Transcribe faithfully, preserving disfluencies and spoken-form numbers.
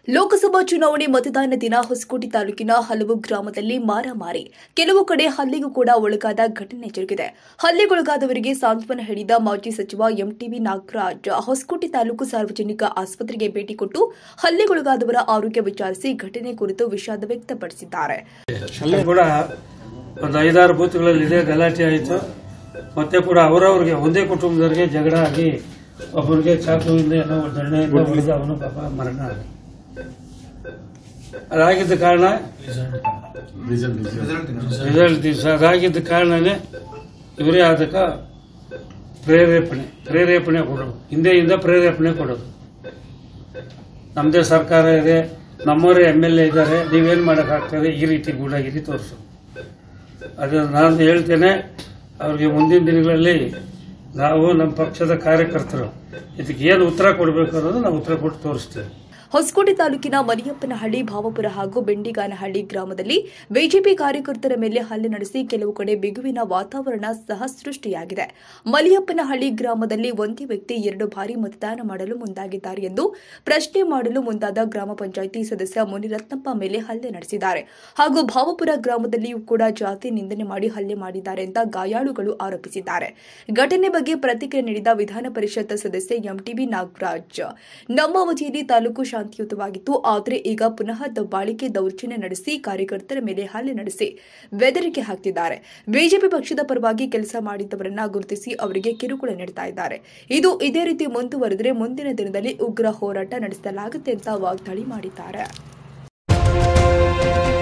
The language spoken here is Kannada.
ಲೋಕಸಭಾ ಚುನಾವಣೆ ಮತದಾನ ದಿನ ಹೊಸಕೋಟೆ ತಾಲೂಕಿನ ಹಲವು ಗ್ರಾಮದಲ್ಲಿ ಮಾರಾಮಾರಿ, ಕೆಲವು ಕಡೆ ಹಲ್ಲೆಗೂ ಕೂಡ ಒಳಗಾದ ಘಟನೆ ಜರುಗಿದೆ. ಹಲ್ಲೆಗೊಳಗಾದವರಿಗೆ ಸಾಂತ್ವನ ಹೇಳಿದ ಮಾಜಿ ಸಚಿವ ಎಂಟಿಬಿ ನಾಗರಾಜ್ ಹೊಸಕೋಟೆ ತಾಲೂಕು ಸಾರ್ವಜನಿಕ ಆಸ್ಪತ್ರೆಗೆ ಭೇಟಿ ಕೊಟ್ಟು ಹಲ್ಲೆಗೊಳಗಾದವರ ಆರೋಗ್ಯ ವಿಚಾರಿಸಿ ಘಟನೆ ಕುರಿತು ವಿಷಾದ ವ್ಯಕ್ತಪಡಿಸಿದ್ದಾರೆ. ಅಲ್ಲಿ ಕೂಡ ಒಂದು ಐದಾರು ಬೂತ್ಗಳಲ್ಲಿ ಇದೇ ಗಲಾಟೆ ಆಯಿತು. ಮತ್ತೆ ಕೂಡ ಅವರವರಿಗೆ ಒಂದೇ ಕುಟುಂಬದವರಿಗೆ ಜಗಳ ಆಗಿ ಒಬ್ಬರಿಗೆ ಚಾಕುವಿಂದ ಏನೋ ದಂಡೆಯಿಂದ ಹೊಡೆದ ಅವನು ಪಾಪ ಮರಣ ಆದ. ಅದಾಗಿದ್ದ ಕಾರಣ ರಿಸಲ್ಟ್ ದಿವಸ ಅದಾಗಿದ್ದ ಕಾರಣನೇ ಇವರೇ ಅದಕ್ಕ ಪ್ರೇರೇಪಣೆ ಪ್ರೇರೇಪಣೆ ಕೊಡೋದು, ಹಿಂದೆಯಿಂದ ಪ್ರೇರೇಪಣೆ ಕೊಡೋದು. ನಮ್ಮದೇ ಸರ್ಕಾರ ಇದೆ, ನಮ್ಮವರೇ ಎಮ್ ಎಲ್ ಎ ಇದ್ದಾರೆ, ನೀವೇನು ಮಾಡೋಕ್ಕಾಗ್ತದೆ, ಈ ರೀತಿ ಗೂಢಾಗಿರಿ ತೋರಿಸು. ಅದು ನಾನು ಹೇಳ್ತೇನೆ, ಅವ್ರಿಗೆ ಮುಂದಿನ ದಿನಗಳಲ್ಲಿ ನಾವು ನಮ್ಮ ಪಕ್ಷದ ಕಾರ್ಯಕರ್ತರು ಇದಕ್ಕೆ ಏನು ಉತ್ತರ ಕೊಡಬೇಕು ಅನ್ನೋದು ನಾವು ಉತ್ತರ ಕೊಟ್ಟು ತೋರಿಸ್ತೇವೆ. ಹೊಸಕೋಟೆ ತಾಲೂಕಿನ ಮಲಿಯಪ್ಪನಹಳ್ಳಿ, ಭಾವಪುರ ಹಾಗೂ ಬೆಂಡಿಗಾನಹಳ್ಳಿ ಗ್ರಾಮದಲ್ಲಿ ಬಿಜೆಪಿ ಕಾರ್ಯಕರ್ತರ ಮೇಲೆ ಹಲ್ಲೆ ನಡೆಸಿ ಕೆಲವು ಕಡೆ ಬಿಗುವಿನ ವಾತಾವರಣ ಸಹ ಸೃಷ್ಟಿಯಾಗಿದೆ. ಮಲಿಯಪ್ಪನಹಳ್ಳಿ ಗ್ರಾಮದಲ್ಲಿ ಒಂದೇ ವ್ಯಕ್ತಿ ಎರಡು ಬಾರಿ ಮತದಾನ ಮಾಡಲು ಮುಂದಾಗಿದ್ದಾರೆ ಎಂದು ಪ್ರಶ್ನೆ ಮಾಡಲು ಮುಂದಾದ ಗ್ರಾಮ ಪಂಚಾಯಿತಿ ಸದಸ್ಯ ಮುನಿರತ್ನಪ್ಪ ಮೇಲೆ ಹಲ್ಲೆ ನಡೆಸಿದ್ದಾರೆ. ಹಾಗೂ ಭಾವಪುರ ಗ್ರಾಮದಲ್ಲಿಯೂ ಕೂಡ ಜಾತಿ ನಿಂದನೆ ಮಾಡಿ ಹಲ್ಲೆ ಮಾಡಿದ್ದಾರೆ ಅಂತ ಗಾಯಾಳುಗಳು ಆರೋಪಿಸಿದ್ದಾರೆ. ಘಟನೆ ಬಗ್ಗೆ ಪ್ರತಿಕ್ರಿಯೆ ನೀಡಿದ ವಿಧಾನ ಪರಿಷತ್ ಸದಸ್ಯ ಎಂಟಿಬಿ ನಾಗರಾಜ್, ನಮ್ಮ ಅವಧಿಯಲ್ಲಿ ತಾಲೂಕು ಶಾಂತಿಯುತವಾಗಿತ್ತು, ಆದರೆ ಈಗ ಪುನಃ ದಬ್ಬಾಳಿಕೆ ದೌರ್ಜನ್ಯ ನಡೆಸಿ ಕಾರ್ಯಕರ್ತರ ಮೇಲೆ ಹಲ್ಲೆ ನಡೆಸಿ ಬೆದರಿಕೆ ಹಾಕ್ತಿದ್ದಾರೆ. ಬಿಜೆಪಿ ಪಕ್ಷದ ಪರವಾಗಿ ಕೆಲಸ ಮಾಡಿದವರನ್ನ ಗುರುತಿಸಿ ಅವರಿಗೆ ಕಿರುಕುಳ ನೀಡ್ತಾ ಇದ್ದಾರೆ. ಇದು ಇದೇ ರೀತಿ ಮುಂದುವರೆದರೆ ಮುಂದಿನ ದಿನದಲ್ಲಿ ಉಗ್ರ ಹೋರಾಟ ನಡೆಸಲಾಗುತ್ತೆ ಅಂತ ವಾಗ್ದಾಳಿ ಮಾಡಿದ್ದಾರೆ.